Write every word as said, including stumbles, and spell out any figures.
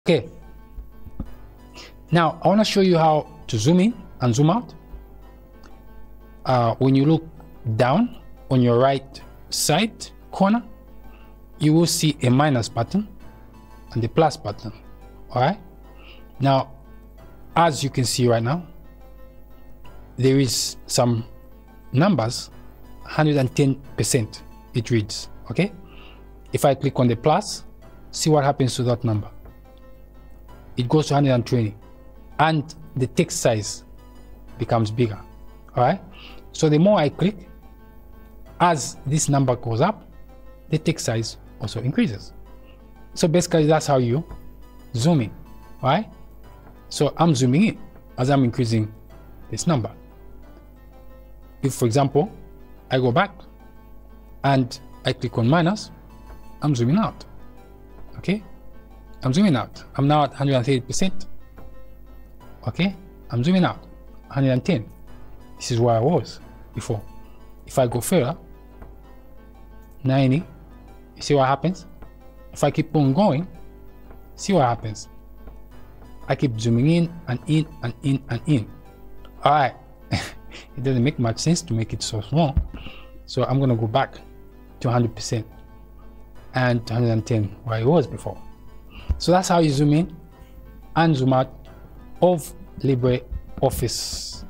Okay, now I want to show you how to zoom in and zoom out. Uh, when you look down on your right side corner, you will see a minus button and the plus button. All right, now as you can see right now, there is some numbers, one hundred ten percent it reads. Okay, if I click on the plus, see what happens to that number. It goes to one hundred twenty and the text size becomes bigger. All right, so the more I click, as this number goes up, the text size also increases. So basically that's how you zoom in. All right, so I'm zooming in as I'm increasing this number. If, for example, I go back and I click on minus, I'm zooming out. Okay, I'm zooming out. I'm now at one hundred thirty percent. Okay, I'm zooming out. one hundred ten. This is where I was before. If I go further, ninety, you see what happens? If I keep on going, see what happens? I keep zooming in and in and in and in. All right, it doesn't make much sense to make it so small. So I'm gonna go back to one hundred percent and one hundred ten where it was before. So that's how you zoom in and zoom out of LibreOffice.